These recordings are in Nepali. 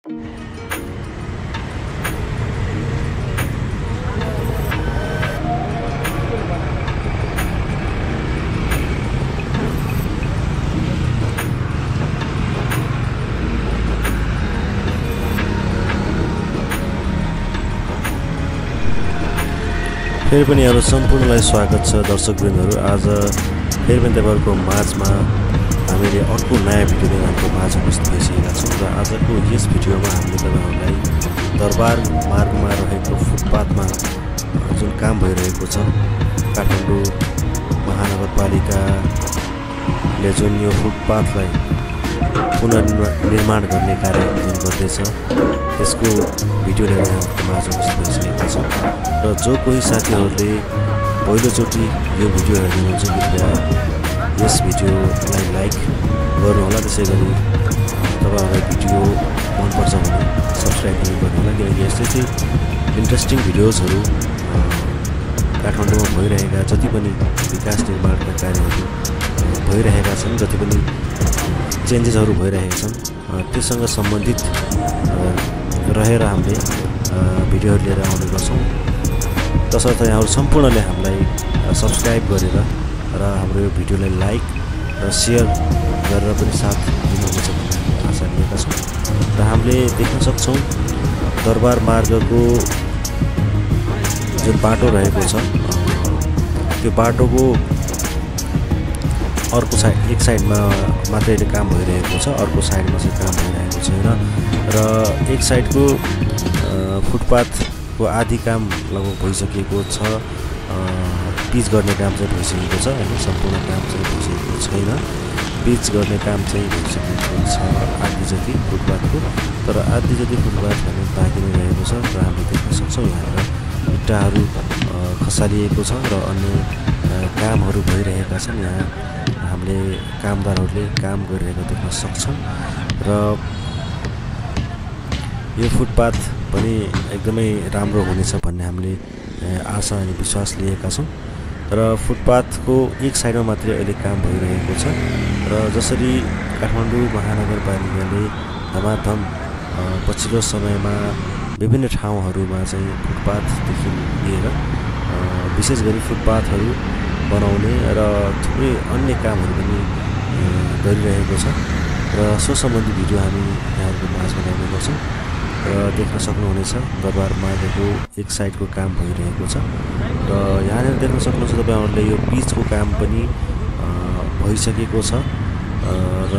फेरि पनि यहाँहरु सम्पूर्णलाई स्वागत छ दर्शकवृन्दहरु। आज फेरि पनि तपाईहरुको माझमा हामीले अर्को नयाँ भिडियो लिएर हाम्रो माझ उपस्थित भइसकेका छौं र आजको यस भिडियोमा हामीले तपाईहरुलाई दरबार मार्गमा रहेको फुटपाथमा जुन काम भइरहेको छ काठमाडौँ महानगरपालिकाले जुन यो फुटपाथलाई पुनर्निर्माण गर्ने कार्य जुन गर्दैछ त्यसको भिडियो लिएर हाम्रो माझ उपस्थित भइसकेका छौं र जो कोही साथीहरुले पहिलोचोटी यो भिडियो हेर्नुहुन्छ कृपया यस भिडियोलाई लाइक गर्नुहोला। त्यसैगरी तपाईहरुलाई भिडियो मन पर्छ भने सब्स्क्राइब पनि गर्नुहोला, किनकि यस्तै इन्ट्रेस्टिङ भिडियोजहरु काठमाडौँमा भइरहेका जति पनि विकास निर्माणका कार्यहरु भइरहेका छन्, जति पनि चेन्जेसहरु भइरहेका छन् त्यससँग सम्बन्धित रहेर हामीले भिडियोहरु लिएर आउने गर्छौं। तसर्थ यहाँहरु सम्पूर्णले हामीलाई सब्स्क्राइब गरेर र हाम्रो यो भिडियोलाई लाइक र शेयर गरेर पनि साथ दिनुहुनेछ भन्ने आशा लिएका छौं। र हामीले देख्न सक्छौं दरबार मार्गको जुन बाटो रहेको छ त्यो बाटोको अर्को साइड एक साइडमा मात्रै काम भइरहेको छ, अर्को साइडमा चाहिँ काम भइरहेको छैन र एक साइडको फुटपाथको आधी काम लगभग भइसकेको छ, पिच गर्ने काम चाहिँ भइसकेको छ हैन, सम्पूर्ण काम चाहिँ भइसकेको छैन। पिच गर्ने काम चाहिँ भइसकेको छ आधी जति फुटपाथको, तर आधी जति फुटपाथ भने बाँकी नै रहेको छ र हामीले देख्न सक्छौं यहाँ इट्टाहरू खसालिएको छ र अन्य कामहरू भइरहेका छन्। यहाँ हामीले कामदारहरूले काम गरिरहेको देख्न सक्छौं र यो फुटपाथ पनि एकदमै राम्रो हुनेछ भन्ने हामीले आशा अनि विश्वास लिएका छौं र फुटपाथको एक साइडमा मात्रै अहिले काम भइरहेको छ र जसरी काठमाडौँ महानगरपालिकाले धमाधम पछिल्लो समयमा विभिन्न ठाउँहरुमा चाहिँ फुटपाथदेखि लिएर विशेष गरी फुटपाथहरु बनाउने र थुप्रै अन्य कामहरु पनि गरिरहेको छ र सो सम्बन्धी भिडियो हामी यहाँहरुको माझमा ल्याउने गर्छौं र देख्न सक्नुहुनेछ दरबार मार्गको एक साइडको काम भइरहेको छ र यहाँनिर देख्न सक्नुहुन्छ तपाईहरुले यो पिचको काम पनि भइसकेको छ र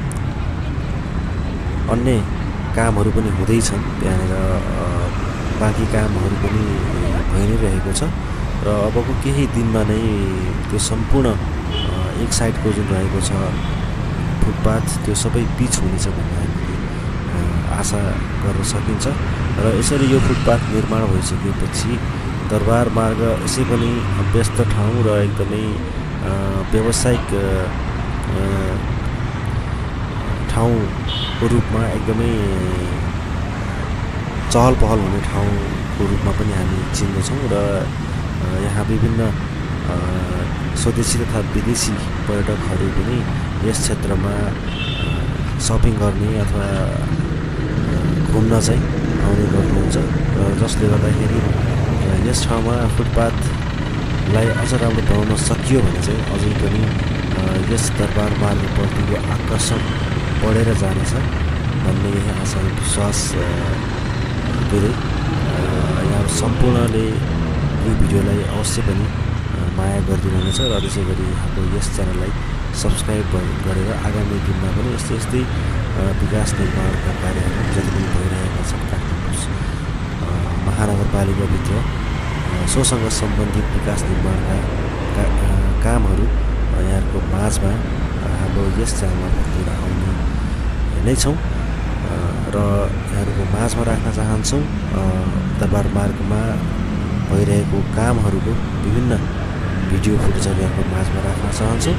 अन्य कामहरु पनि हुँदैछन्, त्यहाँनिर बाँकी कामहरु पनि भइ नै रहेको छ र अबको केही दिनमा नै त्यो सम्पूर्ण एक साइडको जुन रहेको छ फुटपाथ त्यो सबै पिच हुनेछ भन्ने हामीले आशा गर्न सकिन्छ र यसरी यो फुटपाथ निर्माण भइसकेपछि दरबार मार्ग यसै पनि व्यस्त ठाउँ र एकदमै व्यावसायिक ठाउँको रूपमा एकदमै चहल पहल हुने ठाउँको रूपमा पनि हामी चिन्दछौं र यहाँ विभिन्न स्वदेशी तथा विदेशी पर्यटकहरू पनि यस क्षेत्रमा शपिङ गर्ने अथवा घुम्न चाहिँ आउने गर्नुहुन्छ र जसले गर्दाखेरि यस ठाउँमा फुटपाथलाई अझ राम्रो बनाउन सकियो भने चाहिँ अझै पनि यस दरबार मार्गप्रतिको आकर्षण बढेर जानेछ भन्ने यही आशा विश्वास गर्दै यहाँ सम्पूर्णले यो भिडियोलाई अवश्य पनि माया गरिदिनुहुनेछ र त्यसैगरी हाम्रो यस च्यानललाई सब्स्क्राइब गरेर आगामी दिनमा पनि यस्तै विकास निर्माणका कार्यहरू जति पनि भइरहेका छन् काठमाडौँ महानगरपालिकाभित्र सोसँग सम्बन्धित विकास निर्माणका कामहरू यहाँको माझमा हाम्रो यस च्यानलमा लिएर आउने नै छौं र यहाँको माझमा राख्न चाहन्छौं। दरबार मार्गमा भइरहेको कामहरूको विभिन्न भिडियो फुटेजहरू यहाँको माझमा राख्न चाहन्छौं।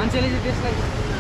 मान्छेले चाहिँ त्यसलाई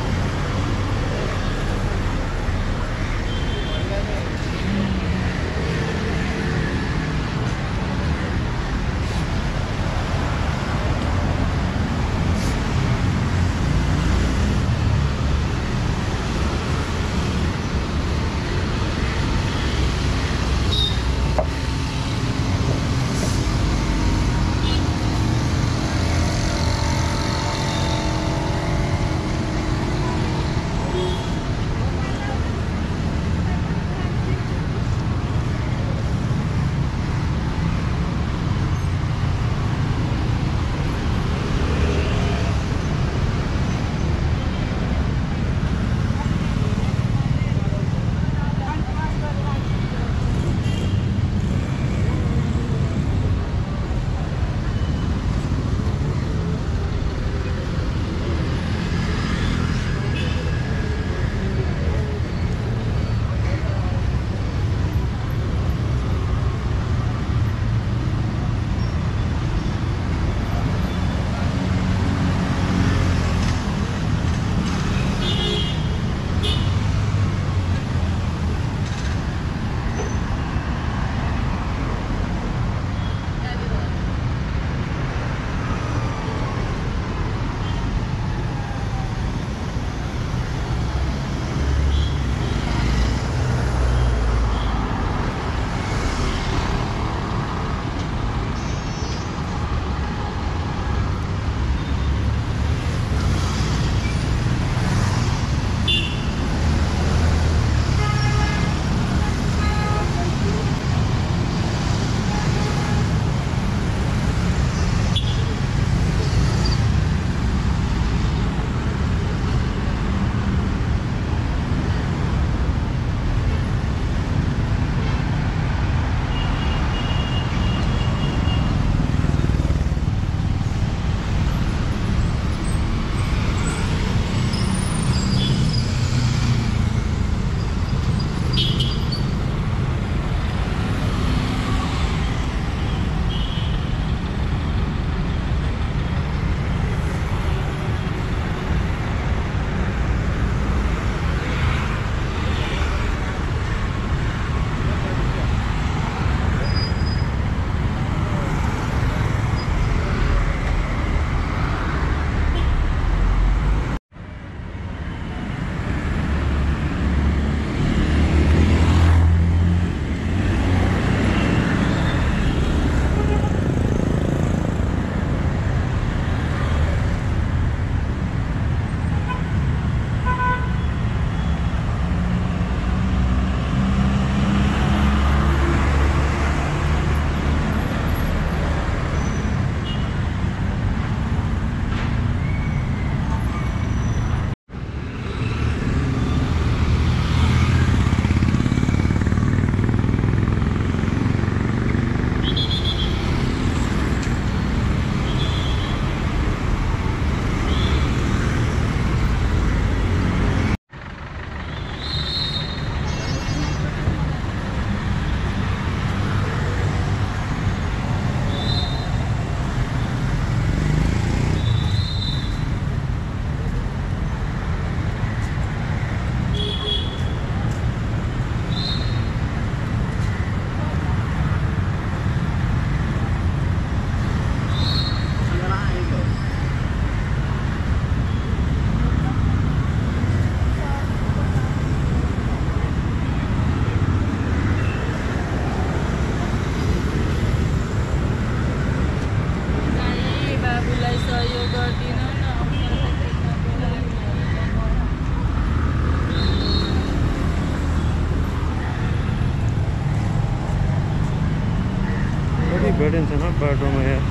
भेटिन्छ न बाटोमा यहाँ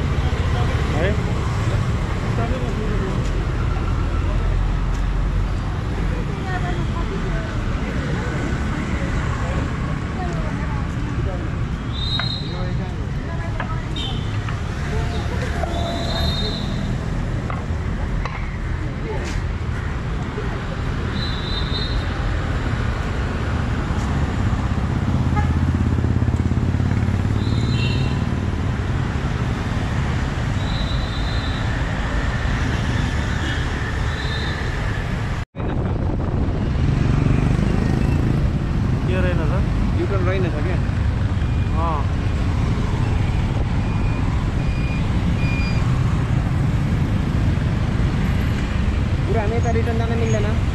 है। यता रिटर्न जान मिल्दैन